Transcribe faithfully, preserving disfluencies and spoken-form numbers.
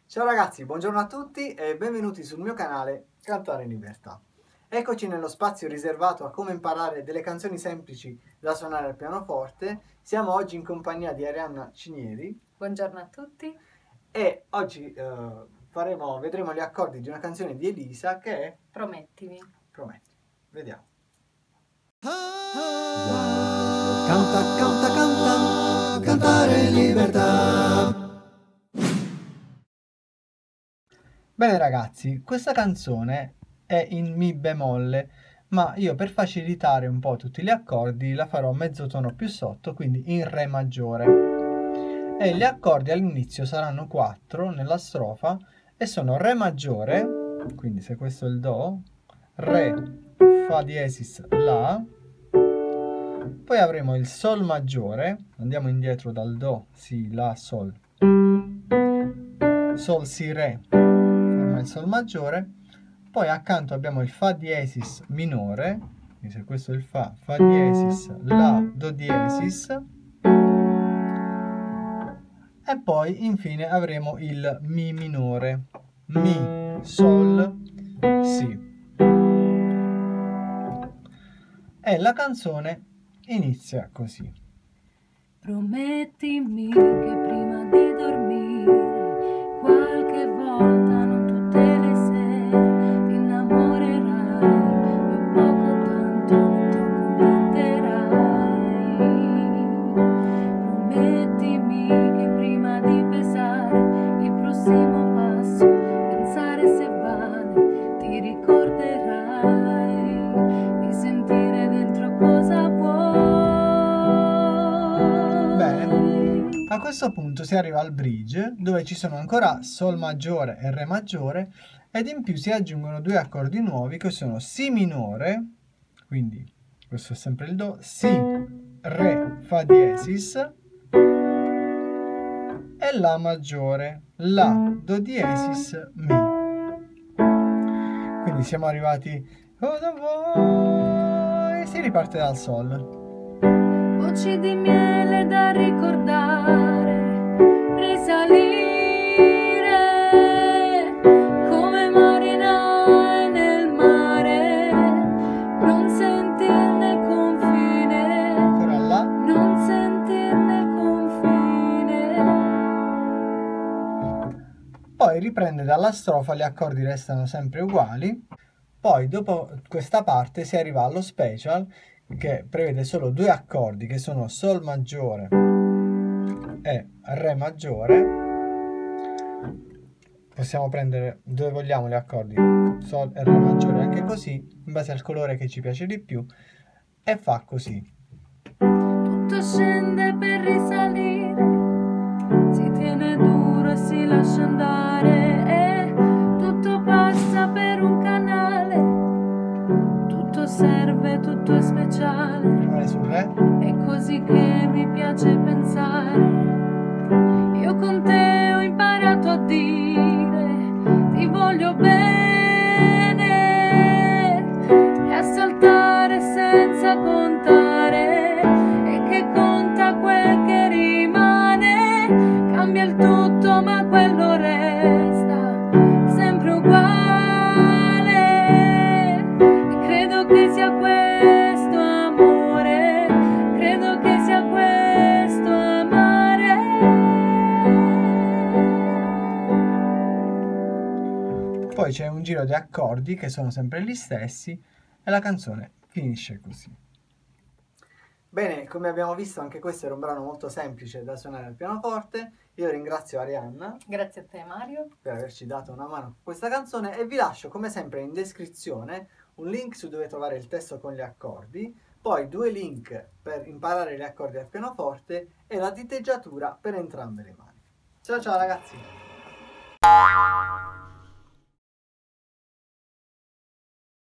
Ciao ragazzi, buongiorno a tutti e benvenuti sul mio canale Cantare in Libertà. Eccoci nello spazio riservato a come imparare delle canzoni semplici da suonare al pianoforte. Siamo oggi in compagnia di Arianna Cinieri. Buongiorno a tutti. E oggi eh, faremo, vedremo gli accordi di una canzone di Elisa che è Promettimi. Prometti. Vediamo. Canta, canta, canta, cantare in libertà. Bene ragazzi, questa canzone è in Mi bemolle, ma io per facilitare un po' tutti gli accordi la farò mezzo tono più sotto, quindi in Re maggiore. E gli accordi all'inizio saranno quattro nella strofa e sono Re maggiore, quindi se questo è il Do, Re, Fa diesis, La, poi avremo il Sol maggiore, andiamo indietro dal Do, Si, La, Sol, Sol, Si, Re, il Sol maggiore, poi accanto abbiamo il Fa diesis minore, quindi se questo è il Fa, Fa diesis, La, Do diesis, e poi infine avremo il Mi minore, Mi, Sol, Si. E la canzone inizia così. Promettimi che prima di dormire qualche volta, non tutte le sere, ti innamorerai e poco tanto non ti accontenterai. Promettimi che prima di pesare il prossimo passo, pensare se vale, ti ricorderai di sentire dentro cosa vuoi. A questo punto si arriva al bridge, dove ci sono ancora Sol maggiore e Re maggiore, ed in più si aggiungono due accordi nuovi che sono Si minore, quindi questo è sempre il Do, Si, Re, Fa diesis, e La maggiore, La, Do diesis, Mi. Quindi siamo arrivati, cosa vuoi? Si riparte dal Sol. Voci di miele da ricordare, risalire come marinai nel mare, non sentirne il confine, Ancora là. non sentirne il confine. Poi riprende dalla strofa, gli accordi restano sempre uguali. Poi dopo questa parte si arriva allo special, che prevede solo due accordi che sono Sol maggiore e Re maggiore. Possiamo prendere dove vogliamo gli accordi, Sol e Re maggiore anche così, in base al colore che ci piace di più, e fa così. Tutto scende per risalire, si tiene duro e si lascia andare, e tutto passa per un canale, tutto serve, tutto è speciale, Rimane sul Re. è così che mi piace pensare. Io con te ho imparato a dire ti voglio bene e a saltare senza contare, e che conta quel che rimane, cambia il tutto ma quello resta sempre uguale, e credo che sia questo amore, credo che sia questo amare. Poi c'è un giro di accordi che sono sempre gli stessi e la canzone finisce così. Bene, come abbiamo visto anche questo era un brano molto semplice da suonare al pianoforte. Io ringrazio Arianna Grazie a te Mario. per averci dato una mano con questa canzone e vi lascio come sempre in descrizione un link su dove trovare il testo con gli accordi, poi due link per imparare gli accordi al pianoforte e la diteggiatura per entrambe le mani. Ciao ciao ragazzi!